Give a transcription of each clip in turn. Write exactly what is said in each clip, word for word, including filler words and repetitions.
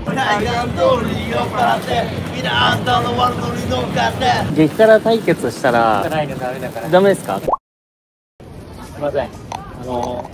海岸通りに酔っ払って皆あんたのワールドに乗っかって激辛対決したら辛いのダメだから。 ダメですか？ すいません。 あの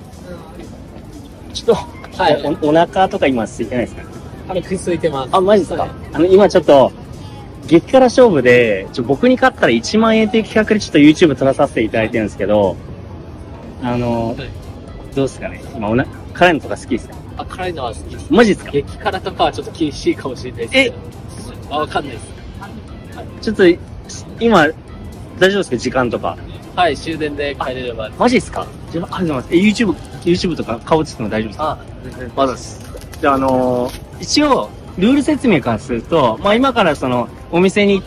ちょっと、 はいお、お腹とか今空いてないですか？ あれ、食いついてます。 あ、マジですか？ はいあの、今ちょっと、激辛勝負で、ちょ僕に勝ったらいちまん円という企画でちょっと YouTube 撮らさせていただいてるんですけど、あの、 はいどうですかね今おな、辛いのとか好きですか？ あ、辛いのは好きです。 マジですか？ 激辛とかはちょっと厳しいかもしれないですけど。あ、わかんないです。 ちょっと、今、大丈夫ですか時間とか。 はい、終電で帰れれば。 マジですか？じゃあ、ありがとうございます。え、YouTube、YouTube とか顔映っても大丈夫ですか？ あ、全然。 まだです。じゃあ、あのー一応、ルール説明からすると、まあ今からその、お店に行って、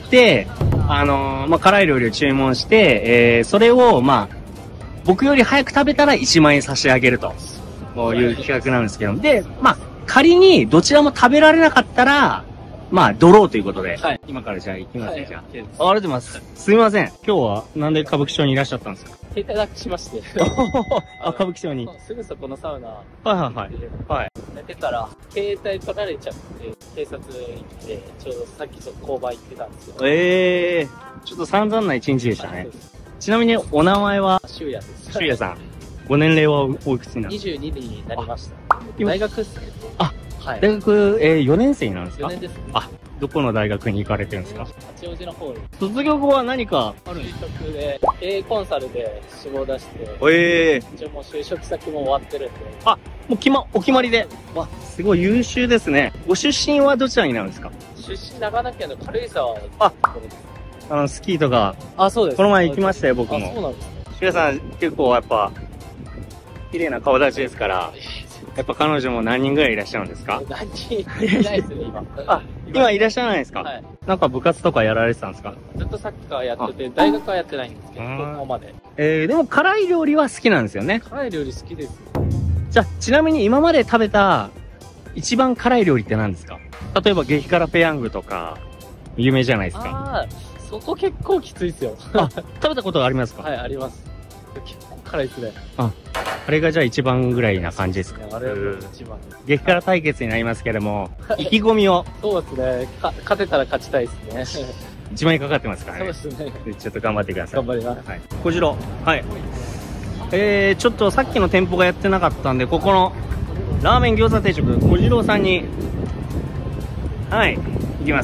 あのーまあ辛い料理を注文して、えー、それを、まあ、僕より早く食べたらいちまん円差し上げると、こういう企画なんですけど、で、まあ、仮にどちらも食べられなかったら、まあ、ドローということで、 はい。 今からじゃあ行きますね、 はいじゃあ。 OK ですありがとうございます。すみません。今日はなんで歌舞伎町にいらっしゃったんですか？ 携帯なくしまして。 あ、歌舞伎町に。 すぐそこのサウナはいはいはい。はい。 寝てたら、携帯取られちゃって、警察行って、ちょうどさっきちょっと交番行ってたんですよ。 ええー、ちょっと散々な一日でしたねそう。です。 ちなみにお名前は、 修也です。 修也さん。ご年齢はおいくつになる？ にじゅうにになりました。 今大学っすね。 あ、 はい。 大学、えー、よねん生になるんですか？ よねんですね。 あ、どこの大学に行かれてるんですか？ 八王子の方に。 卒業後は何かあるんですか？ 就職で、経営コンサルで志望出して、 ええー。 一応もう就職先も終わってるんで。 あ、もう決ま、お決まりで。わ、すごい優秀ですね。ご出身はどちらになるんですか？ 出身長野県の軽井沢のあところです。 あの、スキーとか、 あ、そうです。 この前行きましたよ、僕あ、 も。 そうなんですね。 シュヤさん、結構やっぱ、綺麗な顔立ちですから、やっぱ彼女も何人ぐらいいらっしゃるんですか？ 何人いないですね、今。 あ、今いらっしゃらないですか？ はい。 なんか部活とかやられてたんですか？ ずっとサッカーやってて、大学はやってないんですけど、 あー高校まで。 えー、でも辛い料理は好きなんですよね。 辛い料理好きです。 じゃあ、ちなみに今まで食べた一番辛い料理って何ですか？例えば激辛ペヤングとか、有名じゃないですか。 ああ、そこ結構きついですよ。 あ、食べたことがありますか？ はい、あります。結構辛いですね。 あ、あれがじゃあ一番ぐらいな感じですか？ あれはもう一番。 激辛対決になりますけども、意気込みをそうですね。か勝てたら勝ちたいですね。 いちまん円かかってますからね。 そうですね。 ちょっと頑張ってください。 頑張ります。 はい。小次郎。はい。えー、ちょっとさっきの店舗がやってなかったんで、ここのラーメン餃子定食、小次郎さんに、はい、行きます。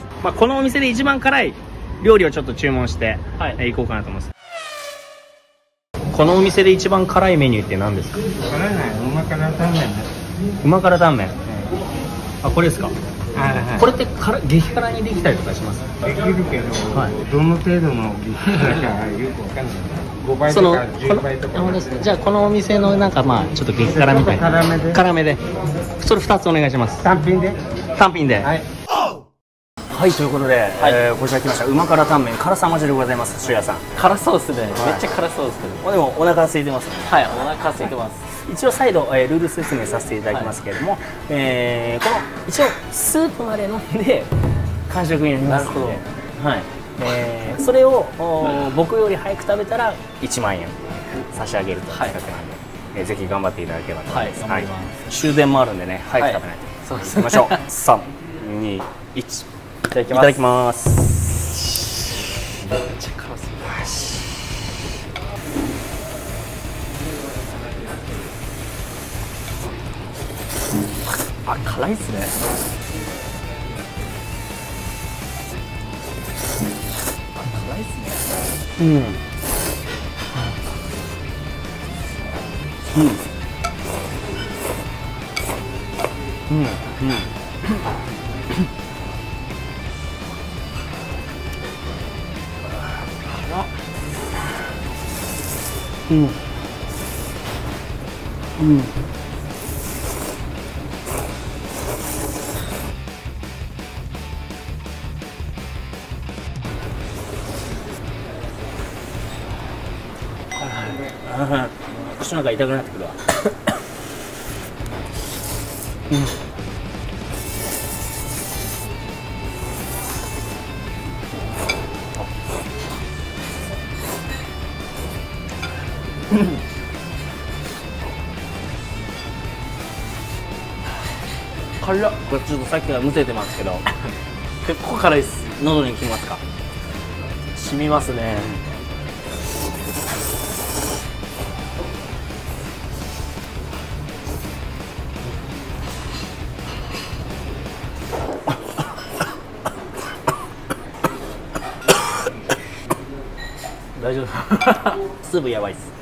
まあ、このお店で一番辛い料理をちょっと注文して、 はいえー行こうかなと思います。このお店で一番辛いメニューって何ですか？ 辛いね、うま辛タンメンね。 うま辛タンメン。あ、これですか？ はいはい。 これって辛激辛にできたりとかします？ できるけど、 はいどの程度の激辛かよくわかんない。ごばいそのとかじゅうばいとか。 このじゃあこのお店のなんかまあちょっと激辛みたいな辛めで辛めでそれふたつお願いします。 単品で。 単品では、 はいい。 ということで、えーこちら来ましたうま辛タンメン辛さまじでございます。シュヤさん、 辛そうですね。めっちゃ辛そうですけど。 まあでもお腹空いてますね。 はい、お腹空いてます。 一応再度、えールール説明させていただきますけれども、えーこの一応スープまで飲んで完食になりますので、 なるはいえーそれをお僕より早く食べたらいちまん円差し上げるという企画なんで、えーぜひ頑張っていただければと思います。 はい頑張ります終電もあるんでね、早く食べないと。 そうです行きましょう。さん、に、いち。 いただきます。 いただきます。 めっちゃ辛そう。あ、辛いっすね。あ、辛いっすね。 うん。うん。うん。うん。うん。うん。口の中痛くなってくるわ。うん辛っ。 これちょっとさっきからむせてますけど、 結構辛いっす。 喉にきますか？ 染みますね。大丈夫。 スープやばいっす。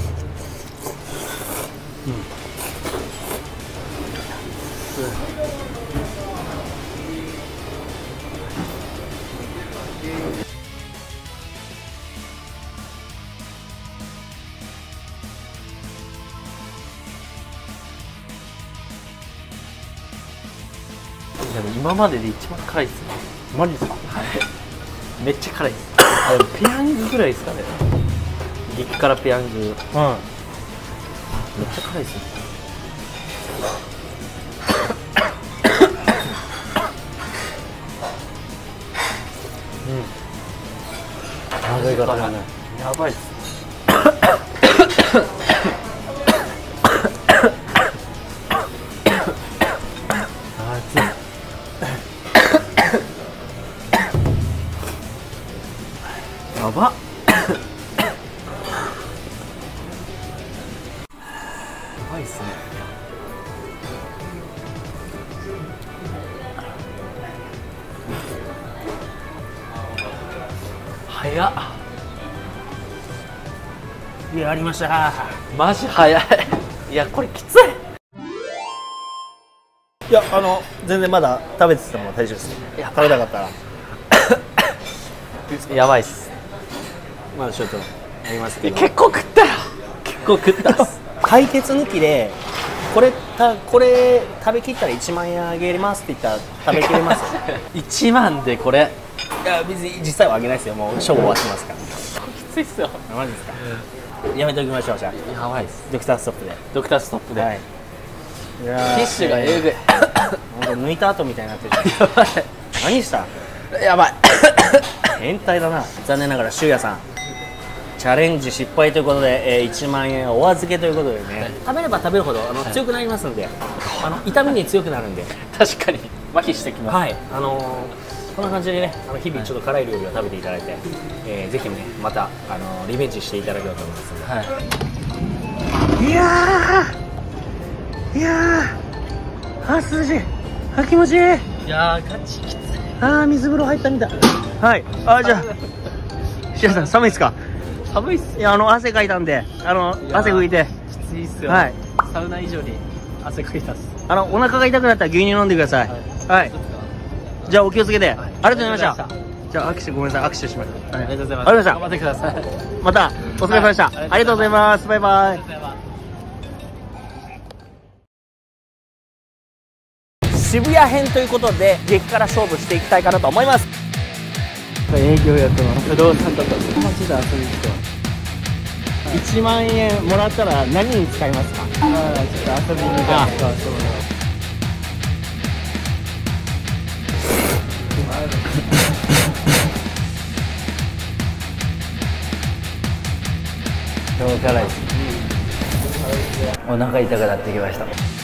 でも今までで一番辛いっすね。 マジですか？ はい。めっちゃ辛いっす。あ、でもペヤングぐらいですかね。激辛ペヤング。めっうん。 ちゃ辛いっすね。うん。 長いからね。 やばいっす。やばっ。やばいっすね。早っ。 やりました。 マジ早い。いや、これきつい。 いや、あの全然まだ食べてても大丈夫です。 や食べたかったらやばいっす。 まだちょっとありますけど、 結構食ったよ。結構食ったっす。 解決抜きでこれたこれ食べきったらいちまんえんあげますって言ったら食べきれますよ。 いちまんでこれ。 いや別に実際はあげないですよ。もう勝負はしますから。 きついっすよ。 マジですか？やめておきましょう。じゃあやばいっす。 ドクターストップで。 ドクターストップで。 はい。いやティッシュがえぐい。 本当抜いた後みたいになってる。 やばい。 何した？ やばい。 変態だな。残念ながらシュウヤさんチャレンジ失敗ということで、えー、いちまんえんお預けということでね、食べれば食べるほどあの、はい、強くなりますんで、あの痛みに強くなるんで、 確かに麻痺してきます。 はい、あのー、こんな感じでね、あの日々ちょっと辛い料理を食べていただいて、えー、ぜひねまた、あのー、リベンジしていただければと思いますので、はい、いやーいやー、あー涼しい、あ気持ちいい。 いやーガチきつい。 あー水風呂入ったみたい。はい、あーじゃあシュウヤさん寒いですか？ 寒いっす。 いや、あの汗かいたんで、あの汗拭いて。 きついっすよ。 はい。 サウナ以上に汗かいたっす。 あのお腹が痛くなったら牛乳飲んでください。はい。はい、じゃあお気をつけて、はい、ありがとうございました。じゃあ握手ごめんなさい、握手しましょう。はい、ありがとうございます。ありがとうございました。頑張ってください。またお疲れ様でした。はい、ありがとうございます。バイバイ。渋谷編ということで激辛勝負していきたいかなと思います。営業やってます。不動産とか街で遊びに来てます。いちまんえんもらったら何に使いますか？ああ、ちょっと遊びに行きますか。超辛いです。お腹痛くなってきました。